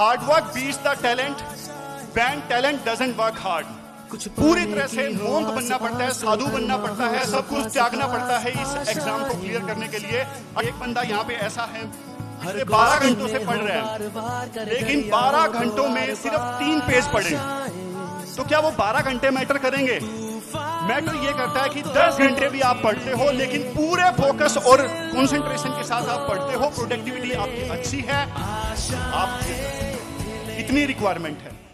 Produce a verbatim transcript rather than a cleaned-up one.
Hard work beats the talent, when talent doesn't work hard. पूरी तरह से monk बनना पड़ता है, साधु बनना पड़ता है, सब कुछ त्यागना पड़ता है इस एग्जाम को क्लियर करने के लिए। एक बंदा यहाँ पे ऐसा है, बारह घंटों से पढ़ रहा है, लेकिन बारह घंटों में सिर्फ तीन पेज पढ़े, तो क्या वो बारह घंटे मैटर करेंगे? मैटर ये करता है कि दस घंटे भी आप पढ़ते हो, लेकिन पूरे फोकस और कंसंट्रेशन के साथ आप पढ़ते हो, प्रोडक्टिविटी आपकी अच्छी है, आप इतनी रिक्वायरमेंट है।